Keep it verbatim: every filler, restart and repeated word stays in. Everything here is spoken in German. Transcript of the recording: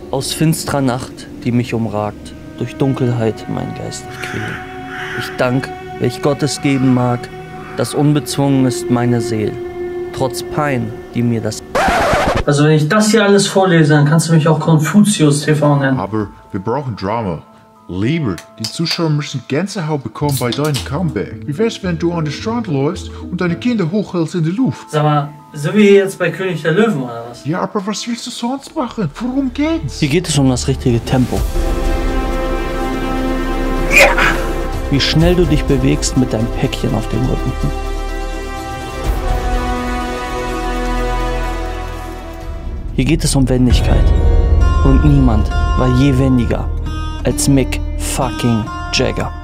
Aus finsterer Nacht, die mich umragt, durch Dunkelheit mein Geist ich quäle. Ich dank, welch Gott es geben mag, das unbezwungen ist meine Seel, trotz Pein, die mir das... Also wenn ich das hier alles vorlese, dann kannst du mich auch Konfuzius T V nennen. Aber wir brauchen Drama. Lieber, die Zuschauer müssen Gänsehaut bekommen bei deinem Comeback. Wie wär's, wenn du an den Strand läufst und deine Kinder hochhältst in die Luft? Sag mal, sind wir hier jetzt bei König der Löwen oder was? Ja, aber was willst du sonst machen? Worum geht's? Hier geht es um das richtige Tempo. Ja. Wie schnell du dich bewegst mit deinem Päckchen auf dem Rücken. Hier geht es um Wendigkeit. Und niemand war je wendiger als Mick fucking Jagger.